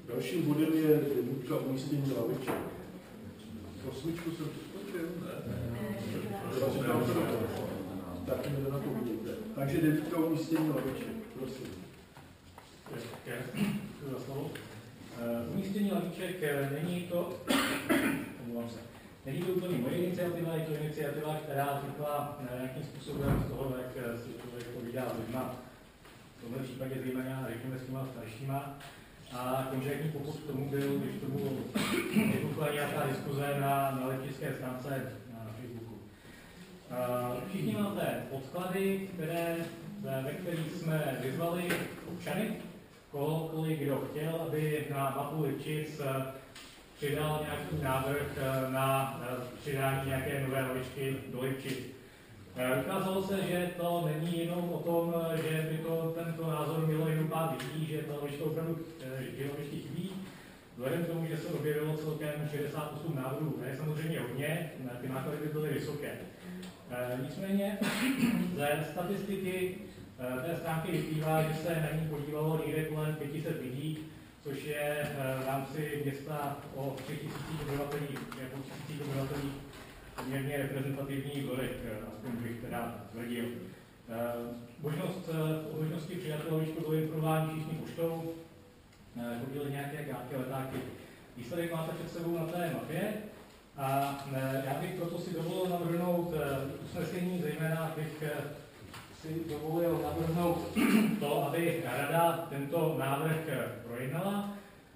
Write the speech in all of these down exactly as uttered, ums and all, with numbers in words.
Dalším bodem je devítka umístění laviček. Osmičku jsem přeskočil, ne? Tak mi na to vidíte. Takže devítka umístění laviček, prosím. Děkuji za slovo. Umístění laviček není to, omlouvám se, není to úplně moje iniciativa, je to iniciativa, která vznikla nějakým způsobem z toho, jak si člověk povídá s lidma, v tomhle případě zejména, řekněme, s těma staršíma. A konkrétní popud k tomu byl, když tomu vypukla nějaká diskuze na, na letické stránce na Facebooku. Všichni máte podklady, které, ve kterých jsme vyzvali občany, kohokoliv, kdo chtěl, aby na mapu Lipčic přidal nějaký návrh na přidání nějaké nové lavičky do Lipčic. Ukázalo se, že to není jenom o tom, že by to, tento názor mělo jenom pár lidí, že ta lavička opravdu lavičky chybí. Vzhledem k tomu, že se objevilo celkem šedesát osm návrhů, je samozřejmě hodně, ty náklady by byly vysoké. Nicméně ze statistiky té stránky vyplývá, že se na ní podívalo někde kolem pět set lidí, což je v rámci města o tři tisíce obyvatelích, jako tisíc obyvatelích, poměrně reprezentativní vzorek, aspoň bych teda tvrdil. Možnost, možnosti přidat lavičku do informování všichni poštou, chodily nějaké krátké letáky. Výsledek máte před sebou na té mapě a já bych proto si dovolil navrhnout usnesení, zejména bych si dovolil navrhnout to, aby Rada tento návrh projednala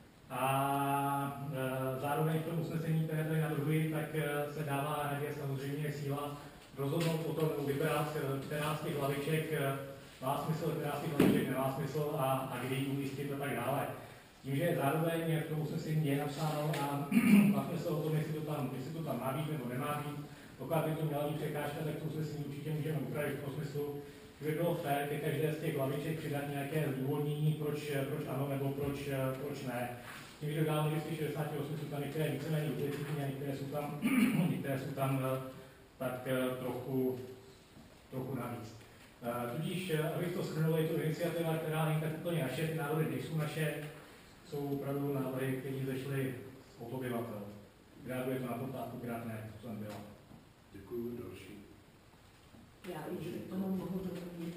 a zároveň v tom usnesení, které tady navrhuji, tak se dává Radě samozřejmě síla rozhodnout o tom, vybrat, která z těch laviček má smysl, která z těch laviček nemá smysl a, a kdy ji umístit a tak dále. Tím, že zároveň v tom usnesení je napsáno a bavíme se o tom, jestli to, tam, jestli to tam má být nebo nemá být. Pokud by to měla být překážka, tak to usnesení určitě můžeme upravit v tom smyslu, že by bylo fér ke každé z těch laviček přidat nějaké zdůvodnění, proč, proč ano nebo proč, proč ne. Tím, že dodáme, že z těch šedesát osm jsou tam některé víceméně utěcitní a některé jsou tam, některé jsou tam tak trochu, trochu navíc. Tudíž, abych to shrnul, je to iniciativa, která není tak úplně naše, ty návrhy nejsou naše, jsou opravdu návrhy, které zešly od obyvatel. Reaguje to na to tak, krát ne, co jsem byla. Děkuji, další. Já už k tomu mohu doplnit.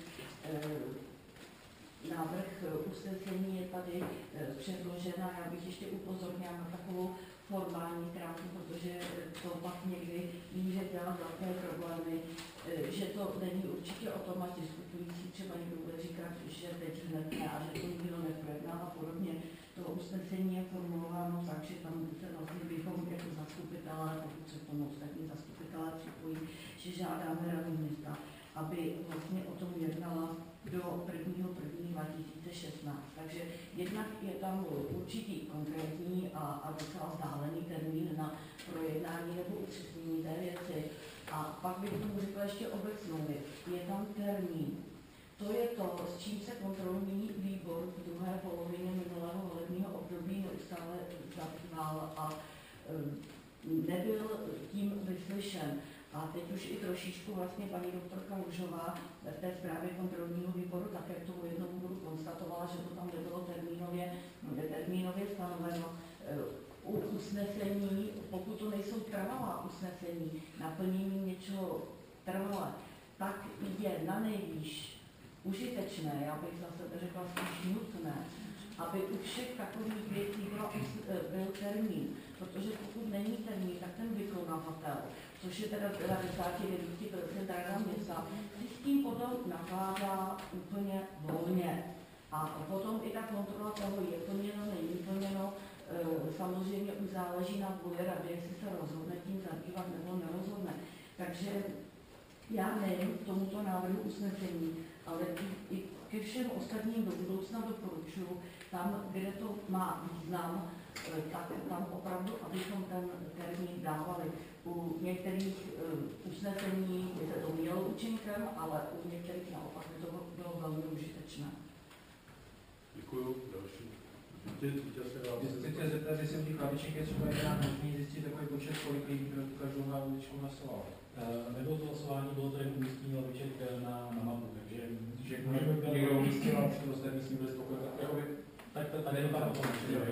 Návrh usnesení je tady předložena. Já bych ještě upozornila na takovou formální krátku, protože to pak někdy může dělat velké problémy, že to není určitě o tom, ať diskutující třeba někdo bude říkat, že teď hned ne a že to nikdo neprojedná a podobně. To usnesení je formulováno tak, že tam se vlastně bychom jako zastupitelé, pokud se k tomu ostatní zastupitelé připojí, že žádáme Radu města, aby vlastně o tom jednala do prvního prvního dva tisíce šestnáct. Takže jednak je tam určitý konkrétní a, a docela vzdálený termín na projednání nebo upřesnění té věci. A pak bych tomu řekla ještě obecnou věc. Je tam termín. To je to, s čím se kontrolní výbor v druhé polovině minulého volebního období neustále zabýval a e, nebyl tím vyslyšen. A teď už i trošičku vlastně paní doktorka Lužová v té zprávě kontrolního výboru také k tomu jednomu bodu konstatovala, že to tam nebylo termínově, termínově stanoveno. U usnesení, pokud to nejsou trvalá usnesení, naplnění něčeho trvalé, tak je na nejvýš užitečné, já bych zase řekla spíš nutné, aby u všech takových věcí byla, byl termín, protože pokud není termín, tak ten vykonavatel, což je teda devadesát devět procent Rada města, si s tím potom nakládá úplně volně. A potom i ta kontrola toho je plněno, není plněno, samozřejmě už záleží na vůli Rady, jestli se rozhodne tím zabývat nebo nerozhodne. Takže já nejen k tomuto návrhu usnesení, ale i ke všem ostatním do budoucna doporučuji, tam, kde to má význam, tak tam opravdu, abychom ten termín dávali. U některých uh, usnesení by se to mělo účinkem, ale u některých naopak by to bylo velmi užitečné. Děkuji. Další. Chcete zeptat, jestli u těch laviček je třeba nějak možný zjistit takový počet, kolik lidí pro tu každou lavičku hlasovalo? Uh, nebylo to hlasování, bylo to jen umístění laviček na, na mapu, takže že někdo umístil a už to ostatní s tím byl spokojen. Tak to tady dopadá to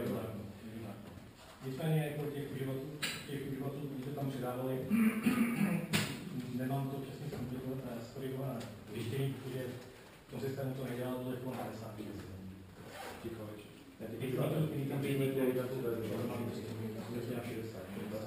nicméně jako těch uživatelů, těch uživatelů, kteří to tam přidávali, nemám to přesně skorigované zjištění, protože v tom systému to nedělá tohle kolem padesát. Těch laviček. Těch laviček, který tam přijde, který tam přijde, to je šedesát.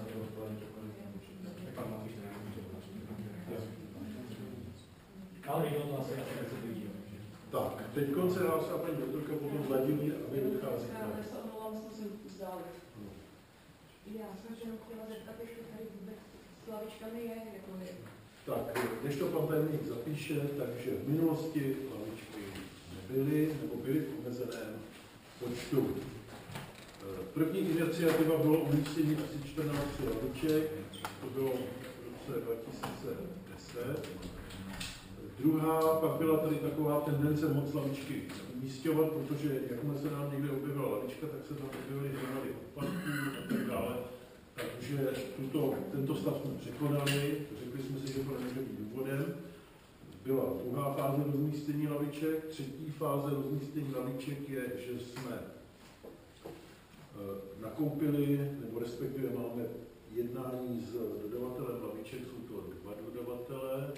Ale jo, to asi asi tak se blíží. Tak, teď se hlásá paní doktorka, potom Vladimír a vy odcházíte. Já se omlouvám, musím vzdálit. Já jsem se chtěla zeptat, jestli tady vůbec s lavičkami je, jako je. Tak, než to pan tajemník zapíše, takže v minulosti lavičky nebyly, nebo byly v omezeném počtu. První iniciativa bylo umístění asi čtrnáct laviček, to bylo v roce dva tisíce deset. Druhá, pak byla tady taková tendence moc lavičky umísťovat, protože jakmile se nám někde objevila lavička, tak se tam objevily hromady odpadků a tak dále. Takže tuto, tento stav jsme překonali, řekli jsme si, že to nemůže být důvodem. Byla druhá fáze rozmístění laviček. Třetí fáze rozmístění laviček je, že jsme nakoupili, nebo respektive máme jednání s dodavatelem laviček, jsou to dva dodavatele.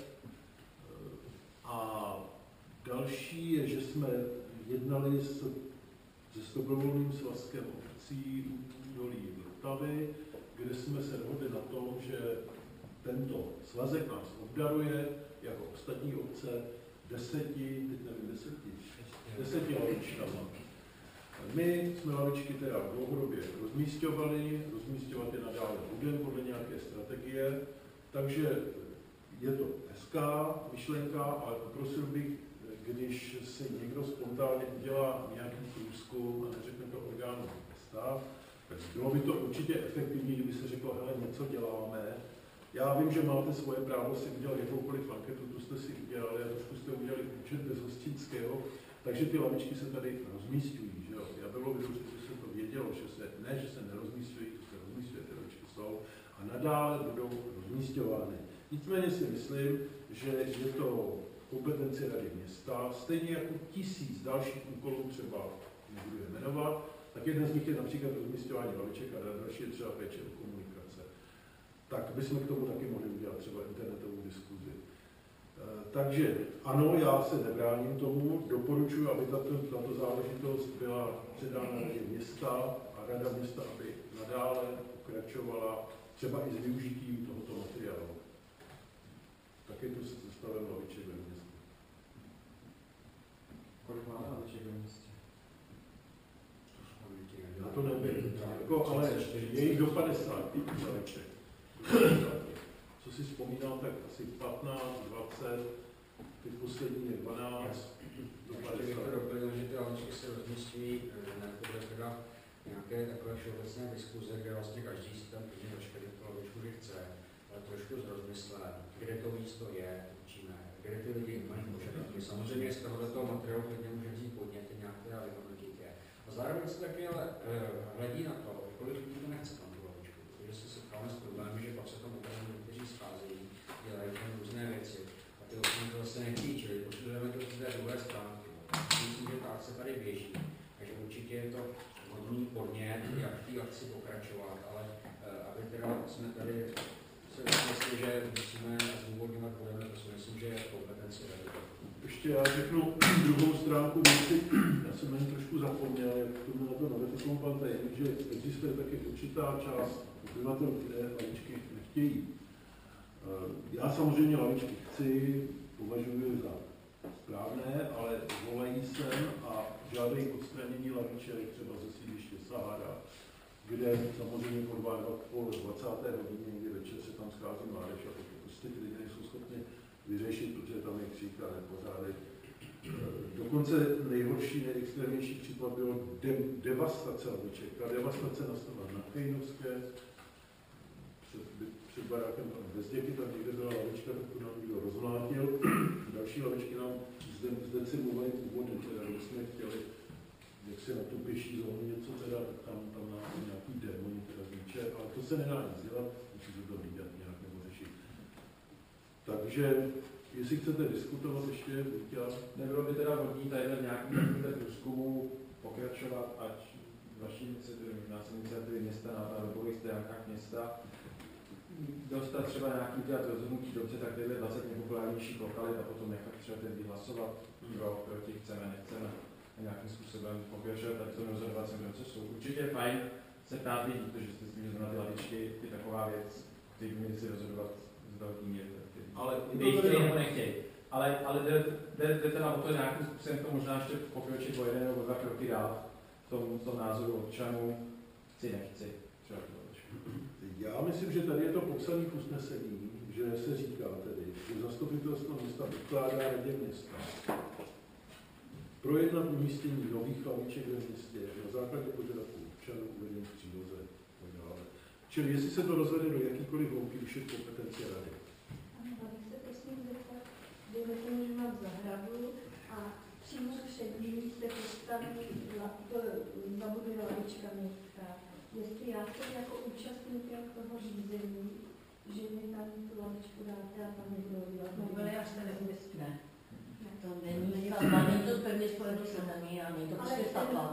A další je, že jsme jednali s, se dobrovolným svazkem obcí Údolí Vltavy, kde jsme se dohodli na tom, že tento svazek nás obdaruje jako ostatní obce deseti, teď nevím, deseti, deseti lavičkama. My jsme lavičky teda dlouhodobě rozmísťovali, rozmísťovat je nadále budeme podle nějaké strategie, takže je to hezká myšlenka, ale poprosil bych, když si někdo spontánně udělá nějaký průzkum a neřekne to orgánu města, tak bylo by to určitě efektivní, kdyby se řeklo, hele, něco děláme. Já vím, že máte svoje právo si udělat jakoukoliv anketu, tu jste si udělali a trošku jste udělali účet bez hostinského, takže ty lavičky se tady rozmísťují. Že jo? Já bylo by dobře, že se to vědělo, že se, ne, že se nerozmísťují, že se rozmísťují, ty lavičky jsou a nadále budou rozmísťovány. Nicméně si myslím, že je to kompetenci Rady města, stejně jako tisíc dalších úkolů, třeba nebudu je jmenovat, tak jeden z nich je například rozmísťování laviček a další je třeba péče o komunikace. Tak bychom k tomu taky mohli udělat třeba internetovou diskuzi. E, takže ano, já se nebráním tomu, doporučuji, aby tato, tato záležitost byla předána Radě města a Rada města, aby nadále pokračovala třeba i s využitím tohoto materiálu. Tak je to se stavem laviček ve městě. Kolik máme laviček ve městě? Já to nevím, jako, ale je jich do padesáti laviček. Co si vzpomínám, tak asi patnáct, dvacet, ty poslední je dvanáct, do padesát. Ještě bych to doplnil, že ty lavičky se rozmísťují podle teda nějaké takové všeobecné diskuze, kde vlastně každý si tam klidně dočkat tu lavičku, že chce, ale trošku s rozmyslem, kde to místo je, učíme, kde ty lidi mají požadavky. Samozřejmě z tohoto materiálu klidně může vzít podněty nějaké a vyhodnotit je. A zároveň se taky ale hledí na to, kolik lidí to nechce tam tu lavičku, protože se setkáme s problémy, že pak se tam opravdu někteří scházejí, dělají tam různé věci a ty ostatní to vlastně nechtějí, čili potřebujeme to z té druhé stránky. Myslím, že ta akce tady běží, takže určitě je to hodný podnět, jak v té akci pokračovat, ale aby teda jsme tady se myslí, že musíme zdůvodňovat budeme, to si myslím, že je kompetenci Rady. Ještě já řeknu druhou stránku věci, já jsem na ní trošku zapomněl, jak to bylo na to notifikoval pan tajemník, že existuje taky určitá část obyvatel, které lavičky nechtějí. Já samozřejmě lavičky chci, považuji za správné, ale volají sem a žádají odstranění laviček třeba ze sídliště Sahara, kde samozřejmě po dvacáté hodině někdy večer se tam schází mládež a to prostě ty lidi nejsou schopni vyřešit, protože tam je křík a nepořádek. Dokonce nejhorší, nejextrémnější případ bylo de devastace laviček. Ta devastace nastala na Kejnovské, před, před barákem tam Bezděky, tam někde byla lavička, tak to nám někdo rozmlátil. Další lavičky nám zde, zde si mluvají původně, teda jsme chtěli, jak se na tu pěší zónu něco teda, tam, tam na nějaký démoni teda zniče, ale to se nedá nic dělat, musí se to vidět nějak nebo řešit. Takže, jestli chcete diskutovat ještě, Vítěz. Nebylo by teda hodný tady nějaký průzkumu, pokud pokračovat, ať vaší iniciativy, možná jsou iniciativy města na webových stránkách města, dostat třeba nějaký udělat rozhodnutí, dobře, tak tyhle dvacet nejpopulárnějších lokalit a potom nechat třeba teď hlasovat pro, proti, chceme, nechceme a nějakým způsobem pokračovat tady v tom rozhodovacím procesu. Určitě je fajn se ptát lidí, protože jste s tím, že zrovna ty lavičky je taková věc, který by měli si rozhodovat s velkým měrem. Ale nechtějí nebo nechtějí. Ale, ale jde, jde, jde teda o to nějakým způsobem to možná ještě pokročit o jeden nebo dva kroky dál v tom, v tom názoru občanů, chci, nechci. Třeba to Já myslím, že tady je to popsané v usnesení, že se říká tedy, že zastupitelstvo města ukládá radě města projednat umístění nových laviček ve městě na základě požadavků občanů uvedených v příloze a tak dále. Čili jestli se to rozvede do jakýkoliv hloubky, už je kompetence rady. Ano, ale se prosím zeptat, dejme tomu, že mám zahradu a přímo před ní se postaví zabuduje lavička města. Jestli já jsem jako účastník toho řízení, že mi tam tu lavičku dáte a tam nebudu dělat. No, ale já se neumyslíme. To není stavba, není to pevně spojeno s zemí a není to prostě stavba.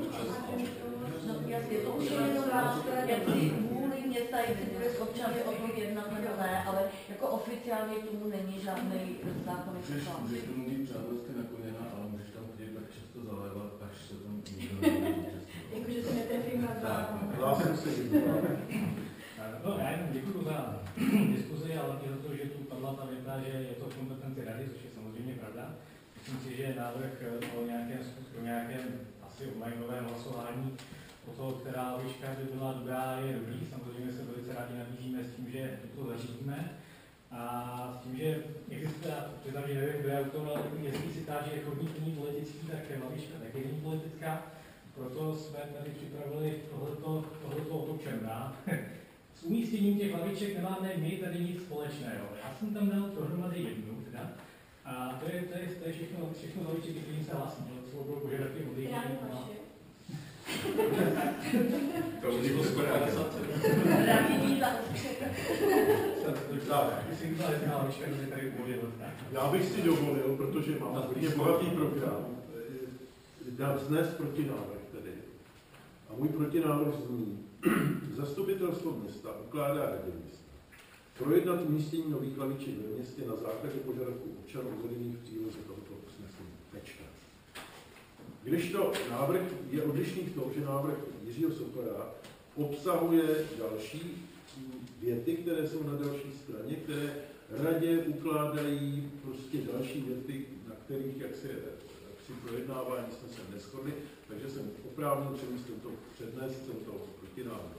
No jasně, to už je jenom jak si vůli města, jak si bude s občany o tom jednat, nebo ne, ale jako oficiálně tomu není žádný zákonný předklad. Můžeš tomu mít přátelsky nakloněná, ale můžeš tam chodit tak často zalévat, až se tam nikdo nebude. Jakože se netrefím na zákon. Hlásím se jim. No, já jenom děkuji za diskuzi, ale hlavně za to, že tu padla ta věta, že je to v kompetenci rady, což je samozřejmě pravda. Myslím si, že návrh o nějakém, o nějakém asi onlineovém hlasování o to, která lavička by byla dobrá, je dobrý. Samozřejmě se velice rádi nabízíme s tím, že to zařídíme. A s tím, že existuje, přiznám, že nevím, kdo je autor, ale jestli si táží, že chodník není politický, tak lavička taky není politická. Proto jsme tady připravili tohleto, tohleto o tom, čem dá. S umístěním těch laviček nemáme my tady nic společného. Já jsem tam dal dohromady jednu, teda. A to je, to je, to je všechno, všechno lavičky, kterým se hlásím. To jsou bylo požadavky od lidí. To už bylo skoro Radí za Myslím, že ta lavička, že tady uvolil. Já bych si dovolil, protože mám hodně bohatý program, dát vznést protinávrh tedy. A můj protinávrh zní, zastupitelstvo města ukládá radě města projednat umístění nových laviček ve městě na základě požadavků občanů uvedených v příloze tohoto usnesení. Tečka. Kdežto návrh je odlišný v tom, že návrh Jiřího Sokora obsahuje další věty, které jsou na další straně, které radě ukládají prostě další věty, na kterých, jak se při projednávání jsme se neshodli, takže jsem oprávněn přenést tento přednést tento protinávrh.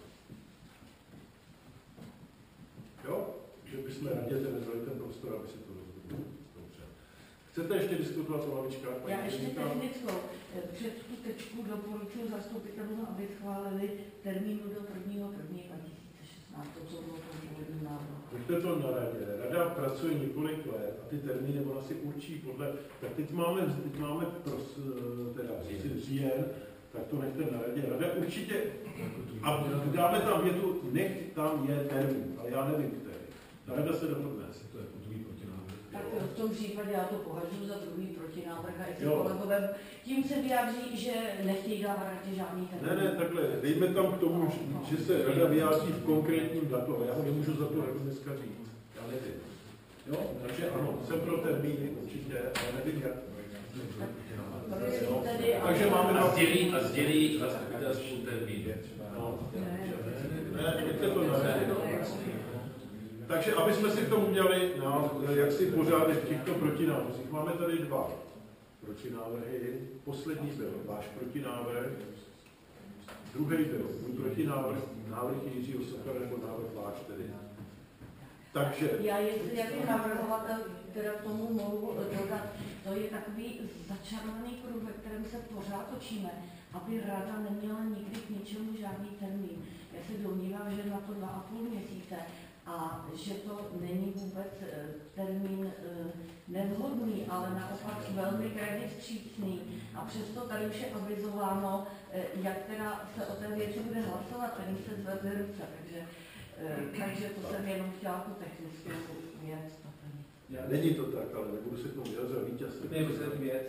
Jo? Že bychom radě tedy dali ten prostor, aby si to rozhodli. Dobře. Chcete ještě diskutovat o lavičkách? Já ještě technickou. Před tu tečku doporučuji zastupitelům, aby schválili termínu do prvního prvního dva tisíce šestnáct, to, co bylo v původním návrhu. Pojďte to na radě. Rada pracuje několik let a ty termíny ona si určí podle... Tak teď máme, teď máme pros, teda říjen, tak to nechte na radě. Rada určitě... A dáme tam větu, nech tam je termín, ale já nevím, který. Ta rada se dohodne. To je druhý protinávrh. Tak v tom případě já to považuji za druhý protinávrh. A jestli kolegové tím se vyjádří, že nechtějí dávat radě žádný termín. Ne, ne, takhle. Dejme tam k tomu, že se rada vyjádří v konkrétním datu, ale já ho nemůžu za to radu dneska říct. Já nevím. Jo, takže ano, jsem pro termíny určitě, ale nevím jak. No, takže máme na... A sdělí, a sdělí zastupitelstvu termín. No. Ne, pojďte to na radě. Takže aby jsme si k tomu udělali na, jaksi pořádek v těchto protinávrzích. Máme tady dva protinávrhy. Poslední byl váš protinávrh, druhý byl můj protinávrh, návrh Jiřího Sokora nebo návrh váš tedy. Takže... Já jestli jako navrhovatel, teda k tomu mohu dodat, to je takový začarovaný kruh, ve kterém se pořád točíme, aby rada neměla nikdy k něčemu žádný termín. Já se domnívám, že na to dva a půl měsíce a že to není vůbec termín nevhodný, ale naopak velmi krajně vstřícný. A přesto tady už je avizováno, jak teda se o té věci bude hlasovat, ani se zvedne ruce. Takže, takže to jsem jenom chtěla tu technickou věc. Není to tak, ale nebudu se k tomu vyjadřovat vítěz. Pěkně věc.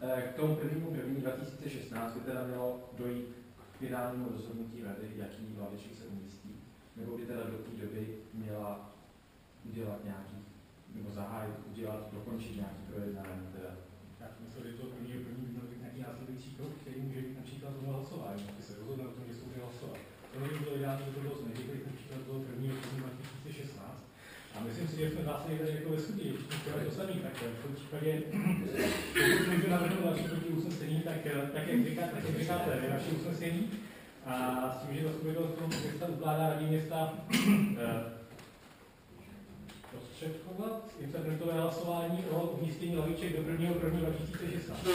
K tomu prvnímu první dva tisíce šestnáct by teda mělo dojít k finálnímu rozhodnutí rady, jaký lavičky se umístí, nebo by teda do té doby měla udělat nějaký, nebo zahájit, udělat, dokončit nějaký projednání teda. Já si myslím, že to první první by měl být nějaký následující krok, který může být například toho hlasování, aby se rozhodne o tom, že se bude hlasovat. To by bylo ideální, že to bylo nejdřív například toho prvního první dva tisíce šestnáct. A myslím si, že jsme zásady tady jako ve shodě, všichni to samý, tak v tom případě, pokud můžu navrhnout další proti usnesení, tak, tak jak říkáte, tak jak říkáte, je naše usnesení. A s tím, že zastupitelstvo města ukládá radní města prostředkovat internetové hlasování o umístění laviček do prvního prvního dva tisíce šestnáct.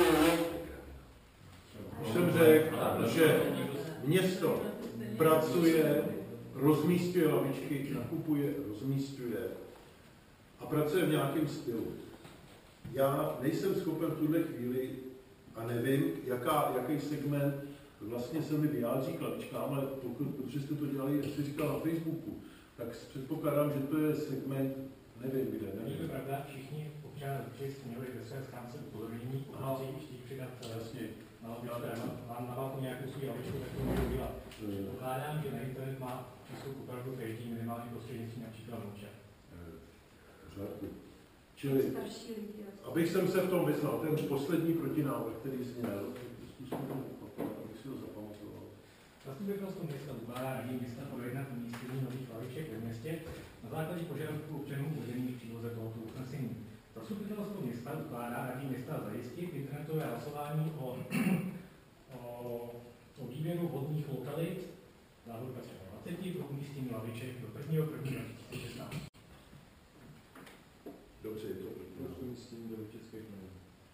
Už jsem řekl, že město pracuje, rozmístuje lavičky, nakupuje, rozmístuje a pracuje v nějakém stylu. Já nejsem schopen v tuhle chvíli a nevím, jaká, jaký segment vlastně se mi vyjádří k lavičkám, ale pokud, protože jste to dělali, jak jsi říkal, na Facebooku, tak předpokládám, že to je segment, nevím kde. Není to pravda, všichni občané určitě měli ve své schránce upozornění, pokud chtějí přidat vlastně mám na válku nějakou svůj lavičku, tak to můžu dělat. Pokládám, že na internet má přístup opravdu každý minimálně prostřednictvím například voucher. Čili, abych jsem se v tom vyznal, ten poslední protinávrh, který zněl, zkusím abych si ho zapamatoval. Zastupitelstvo města ukládá radní města projednat umístění nových laviček ve městě na základě požadavků občanů uvedených v příloze tohoto usnesení. Zastupitelstvo města ukládá radní města zajistit internetové hlasování o, o, o výběru vhodných lokalit závodka dvacet pro umístění laviček do prvního prvního dva tisíce šestnáct. Dobře, je to pro umístění do českých novin.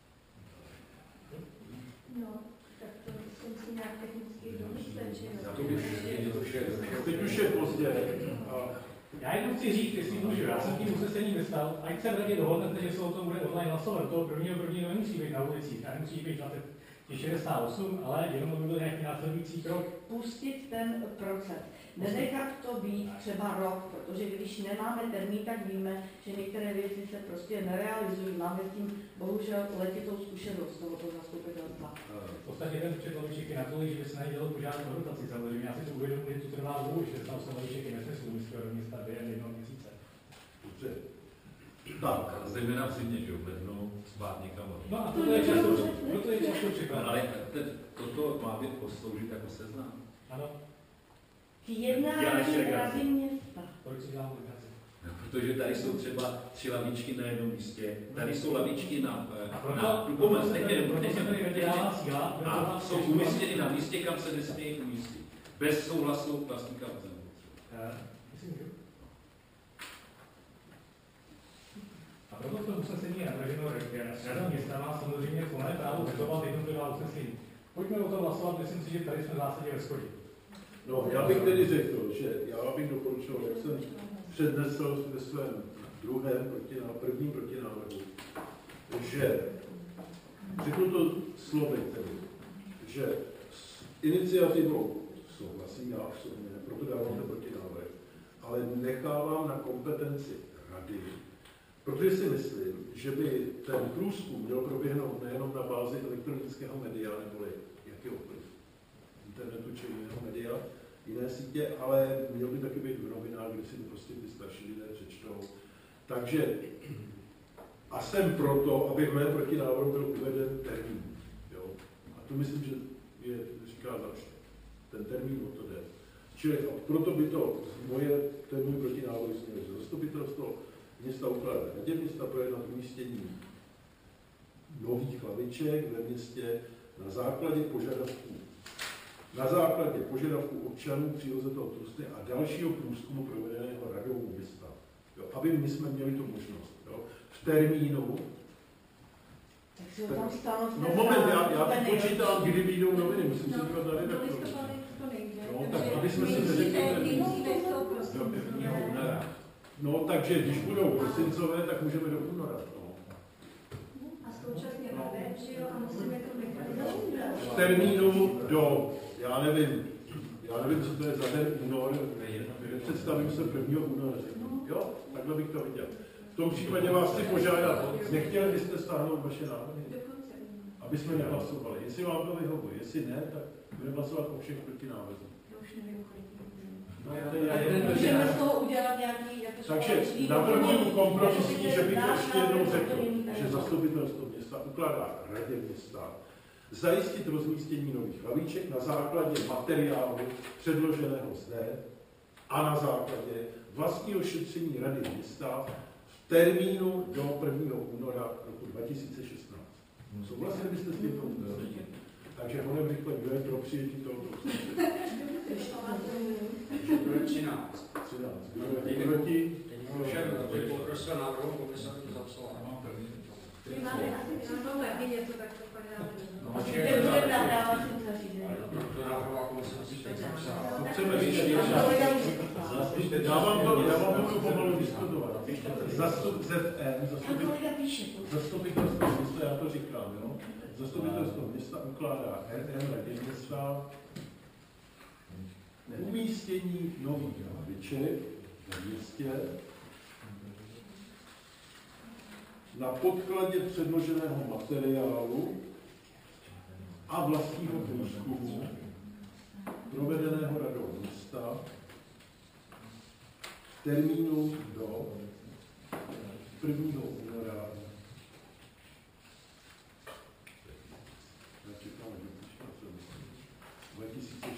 No, tak to jsem si nějak technicky domyslet, že teď už je pozdě. Já jenom chci říct, jestli můžu, já jsem tím usnesení vystal, ať se v radě dohodnete, že se o tom bude online hlasovat, toho prvního prvního nemusí být na ulicích, a nemusí být dvacet šedesát osm, ale jenom by byl nějaký následující krok. Pustit ten proces. Nenechat to být třeba rok, protože když nemáme termín, tak víme, že některé věci se prostě nerealizují. Máme s tím bohužel letitou zkušenost tohoto zastupitelstva. V podstatě ten před laviček je natolik, že by se nedělo požádnou rotaci. Samozřejmě já si to uvědomuji, že to trvá dlouho, že tam jsou laviček je nesmysl, myslí do města během jednoho měsíce. Dobře. Tak, zejména v zimě, že oblednou spát někam. No a to je často, proto je často příklad. Ale toto má být posloužit jako seznam. Ano. Jednání rady města. Proč si dělám legraci? No, protože tady jsou třeba tři lavičky na jednom místě, tady jsou lavičky na Proto se tady vydělává síla. A jsou umístěny na místě, kam se nesmějí umístit. Bez souhlasu vlastníka pozemku. A proto v tom usnesení je navrženo, že Rada města má samozřejmě plné právo vetovat jednotlivá usnesení. Pojďme o tom hlasovat, myslím si, že tady jsme v zásadě ve shodě. No, já bych tedy řekl, že já bych doporučil, jak jsem přednesl ve svém druhém protinávrhu, prvním protinávrhu, že řeknu to slovy tedy, že s iniciativou souhlasím já osobně, proto dávám ten protinávrh, ale nechávám na kompetenci rady, protože si myslím, že by ten průzkum měl proběhnout nejenom na bázi elektronického média, neboli jakýkoliv internetu či jiného média, jiné sítě, ale měl by taky být v novinách, kde si to prostě ty starší lidé přečtou. Takže a jsem proto, aby v mém protinávrhu byl uveden termín. Jo? A to myslím, že je, říká začne. Ten termín o to jde. Čili a proto by to moje, ten můj protinávrh směl, že zastupitelstvo města ukládá radě města projednat umístění nových laviček ve městě na základě požadavků na základě požadavků občanů příloze toho trusty a dalšího průzkumu provedeného radou města. Jo, aby my jsme měli tu možnost. Jo, v termínu. Tak si ho tam stálo. No moment, já, já počítám, kdy vyjdou noviny, musím si říkat na redaktoru. No, tak aby jsme si neřekli. No, takže když budou prosincové, tak můžeme do února. No. A současně ode, že jo, a musíme to nechat. V termínu do, já nevím, já nevím, co to je za den únor, představím se prvního února. Jo, takhle bych to viděl. V tom případě vás chci požádat, nechtěli byste stáhnout vaše návrhy? A aby jsme nehlasovali. Jestli vám to vyhovuje, jestli ne, tak budeme hlasovat o všech protinávrzích. To už nevím, kolik. No, to je Můžeme z toho udělat nějaký jako Takže společný navrhuji dokument, kompromisní, že bych náš ještě jednou návrh řekl, úplně že zastupitelstvo města ukládá radě města zajistit rozmístění nových laviček na základě materiálu předloženého zde a na základě vlastního šetření rady města v termínu do prvního února roku dva tisíce šestnáct. Souhlasili byste s tímto usnesením? Takže honem rychle, kdo je pro přijetí tohoto usnesení? třináct. třináct. Kdo je proti? Všem bych poprosil návrhu komise, aby to zapsala. Vy máte asi jsou taky něco, tak to pak dáme. No, Kde bude nahrávací zařízení. to návrhová komise musí teď zapsat. To chceme ještě Já vám to, já vám to pomalu diskutovat. Zastup Z M, zastupitelstvo města, já to říkám, jo? Zastupitelstvo města ukládá R M radě města umístění nových laviček v městě na podkladě předloženého materiálu a vlastního průzkumu provedeného radou města v termínu do prvního února dva tisíce